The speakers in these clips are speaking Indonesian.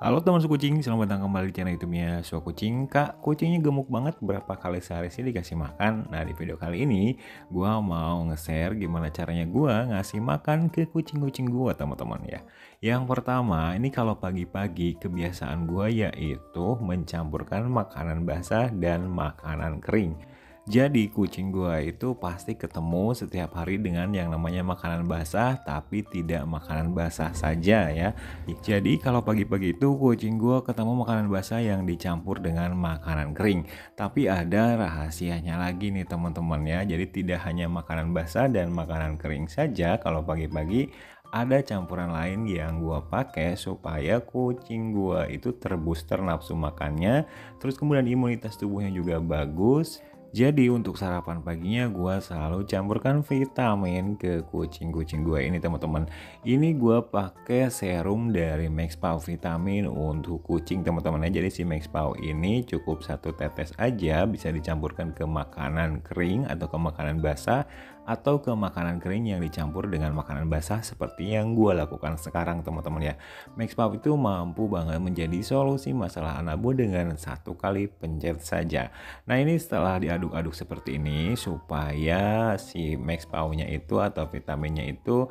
Halo teman sekucing, selamat datang kembali di channel YouTube-nya Suka Kucing. Kak, kucingnya gemuk banget, berapa kali sehari sih dikasih makan? Nah, di video kali ini gua mau nge-share gimana caranya gua ngasih makan ke kucing-kucing gua, teman-teman ya. Yang pertama, ini kalau pagi-pagi kebiasaan gua yaitu mencampurkan makanan basah dan makanan kering. Jadi kucing gua itu pasti ketemu setiap hari dengan yang namanya makanan basah, tapi tidak makanan basah saja ya. Jadi kalau pagi-pagi itu kucing gua ketemu makanan basah yang dicampur dengan makanan kering. Tapi ada rahasianya lagi nih teman-teman ya. Jadi tidak hanya makanan basah dan makanan kering saja kalau pagi-pagi, ada campuran lain yang gua pakai supaya kucing gua itu terbooster nafsu makannya, terus kemudian imunitas tubuhnya juga bagus. Jadi untuk sarapan paginya gua selalu campurkan vitamin ke kucing-kucing gua ini teman-teman. Ini gua pakai serum dari Maxpau Vitamin untuk kucing teman-teman ya. Jadi si Maxpau ini cukup satu tetes aja, bisa dicampurkan ke makanan kering atau ke makanan basah, atau ke makanan kering yang dicampur dengan makanan basah seperti yang gua lakukan sekarang teman-teman ya. Maxpau itu mampu banget menjadi solusi masalah anabu dengan satu kali pencet saja. Nah, ini setelah diaduk-aduk seperti ini supaya si Maxpau-nya itu atau vitaminnya itu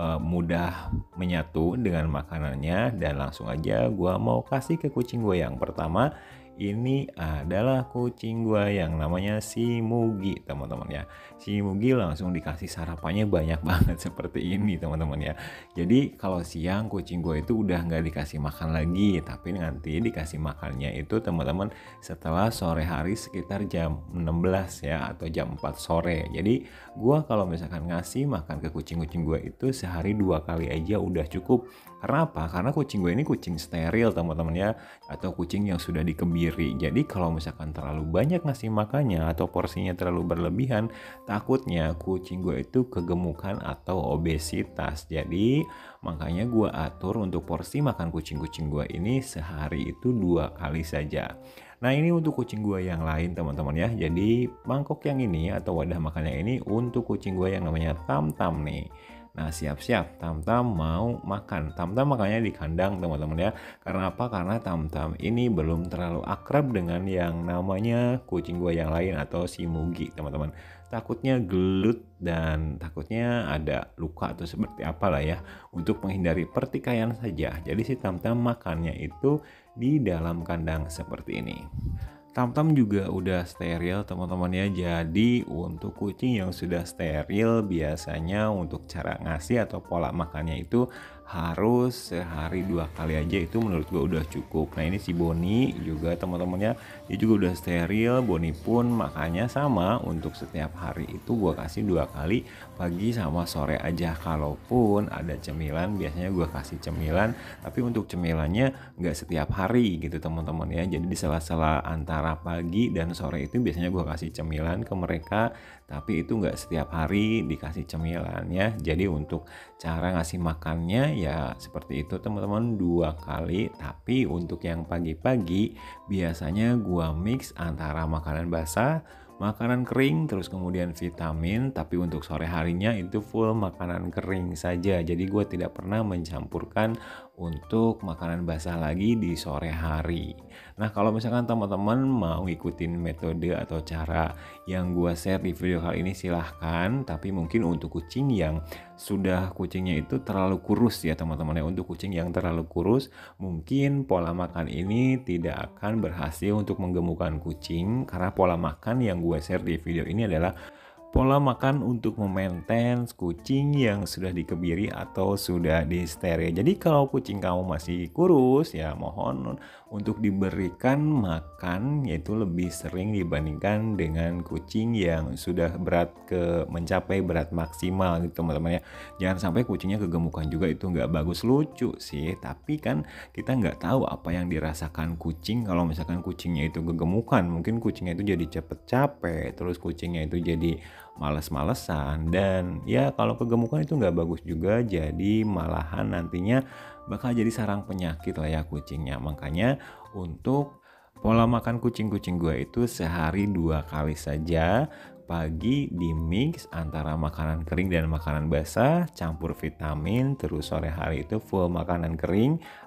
mudah menyatu dengan makanannya, dan langsung aja gua mau kasih ke kucing gue yang pertama. Ini adalah kucing gua yang namanya si Mugi teman-teman ya. Si Mugi langsung dikasih sarapannya banyak banget seperti ini teman-teman ya. Jadi kalau siang kucing gua itu udah nggak dikasih makan lagi, tapi nanti dikasih makannya itu teman-teman setelah sore hari sekitar jam 16 ya, atau jam 4 sore. Jadi gua kalau misalkan ngasih makan ke kucing-kucing gua itu sehari 2 kali aja udah cukup. Karena apa? Karena kucing gue ini kucing steril teman-teman ya, atau kucing yang sudah dikebiri. Jadi kalau misalkan terlalu banyak ngasih makannya atau porsinya terlalu berlebihan, takutnya kucing gue itu kegemukan atau obesitas. Jadi makanya gue atur untuk porsi makan kucing-kucing gue ini sehari itu 2 kali saja. Nah, ini untuk kucing gue yang lain teman-teman ya. Jadi mangkok yang ini atau wadah makannya ini untuk kucing gue yang namanya Tam-Tam nih. Nah, siap-siap, Tam-Tam mau makan. Tam-Tam makannya di kandang teman-teman ya. Karena apa? Karena Tam-Tam ini belum terlalu akrab dengan yang namanya kucing gua yang lain atau si Mugi teman-teman. Takutnya gelut dan takutnya ada luka atau seperti apalah ya. Untuk menghindari pertikaian saja. Jadi si Tam-Tam makannya itu di dalam kandang seperti ini. Tam-Tam juga udah steril teman-teman ya. Jadi untuk kucing yang sudah steril biasanya untuk cara ngasih atau pola makannya itu harus sehari 2 kali aja, itu menurut gue udah cukup. Nah, ini si Boni juga teman-teman ya, dia juga udah steril. Boni pun makannya sama, untuk setiap hari itu gue kasih 2 kali, pagi sama sore aja. Kalaupun ada cemilan biasanya gue kasih cemilan, tapi untuk cemilannya nggak setiap hari gitu teman-teman ya. Jadi di sela-sela antara pagi dan sore itu biasanya gue kasih cemilan ke mereka, tapi itu nggak setiap hari dikasih cemilan ya. Jadi untuk cara ngasih makannya ya seperti itu teman-teman, 2 kali. Tapi untuk yang pagi-pagi biasanya gua mix antara makanan basah, makanan kering, terus kemudian vitamin. Tapi untuk sore harinya itu full makanan kering saja. Jadi gue tidak pernah mencampurkan untuk makanan basah lagi di sore hari. Nah, kalau misalkan teman-teman mau ikutin metode atau cara yang gue share di video kali ini silahkan. Tapi mungkin untuk kucing yang sudah kucingnya itu terlalu kurus ya teman-teman ya. Untuk kucing yang terlalu kurus mungkin pola makan ini tidak akan berhasil untuk menggemukkan kucing. Karena pola makan yang gue share di video ini adalah pola makan untuk memaintain kucing yang sudah dikebiri atau sudah disteril. Jadi kalau kucing kamu masih kurus ya mohon untuk diberikan makan yaitu lebih sering dibandingkan dengan kucing yang sudah mencapai berat maksimal gitu teman-teman ya. Jangan sampai kucingnya kegemukan juga, itu nggak bagus. Lucu sih, tapi kan kita nggak tahu apa yang dirasakan kucing kalau misalkan kucingnya itu kegemukan. Mungkin kucingnya itu jadi cepet capek, terus kucingnya itu jadi males-malesan, dan ya kalau kegemukan itu nggak bagus juga. Jadi malahan nantinya bakal jadi sarang penyakit lah ya kucingnya. Makanya untuk pola makan kucing-kucing gue itu sehari 2 kali saja. Pagi di mix antara makanan kering dan makanan basah, campur vitamin. Terus sore hari itu full makanan kering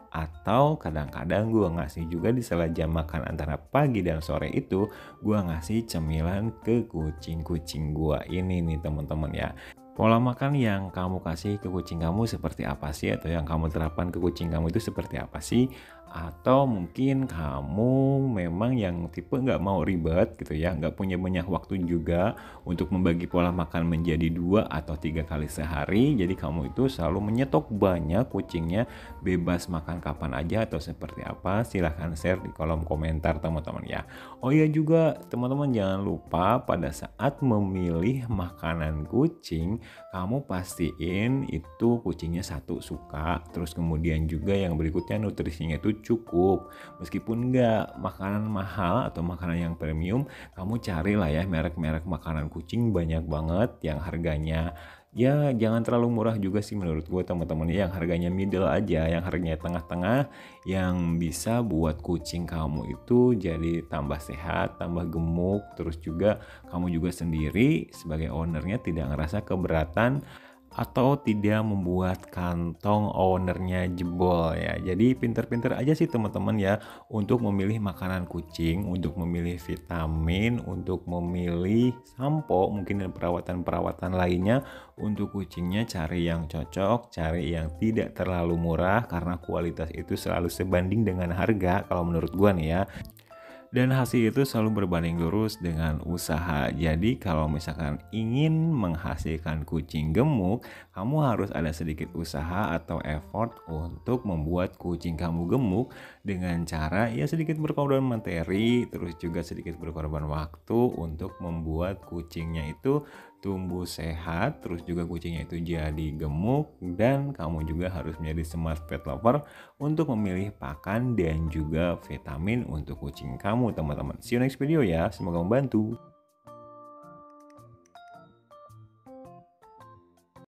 atau kadang-kadang gue ngasih juga di sela jam makan antara pagi dan sore itu gue ngasih cemilan ke kucing-kucing gue ini nih teman-teman ya. Pola makan yang kamu kasih ke kucing kamu seperti apa sih? Atau yang kamu terapkan ke kucing kamu itu seperti apa sih? Atau mungkin kamu memang yang tipe nggak mau ribet gitu ya, nggak punya banyak waktu juga untuk membagi pola makan menjadi 2 atau 3 kali sehari. Jadi kamu itu selalu menyetok banyak kucingnya, bebas makan kapan aja atau seperti apa. Silahkan share di kolom komentar teman-teman ya. Oh iya juga teman-teman, jangan lupa pada saat memilih makanan kucing, kamu pastiin itu kucingnya satu suka, terus kemudian juga yang berikutnya nutrisinya itu cukup. Meskipun nggak makanan mahal atau makanan yang premium, kamu carilah ya merek-merek makanan kucing banyak banget yang harganya ya jangan terlalu murah juga sih menurut gue teman-teman, yang harganya middle aja, yang harganya tengah-tengah, yang bisa buat kucing kamu itu jadi tambah sehat, tambah gemuk, terus juga kamu juga sendiri sebagai ownernya tidak ngerasa keberatan atau tidak membuat kantong ownernya jebol ya. Jadi pinter-pinter aja sih teman-teman ya untuk memilih makanan kucing, untuk memilih vitamin, untuk memilih sampo mungkin dan perawatan-perawatan lainnya untuk kucingnya. Cari yang cocok, cari yang tidak terlalu murah karena kualitas itu selalu sebanding dengan harga kalau menurut gua nih ya. Dan hasil itu selalu berbanding lurus dengan usaha. Jadi kalau misalkan ingin menghasilkan kucing gemuk, kamu harus ada sedikit usaha atau effort untuk membuat kucing kamu gemuk dengan cara ya sedikit berkorban materi, terus juga sedikit berkorban waktu untuk membuat kucingnya itu tumbuh sehat, terus juga kucingnya itu jadi gemuk, dan kamu juga harus menjadi smart pet lover untuk memilih pakan dan juga vitamin untuk kucing kamu teman-teman. See you next video ya, semoga membantu.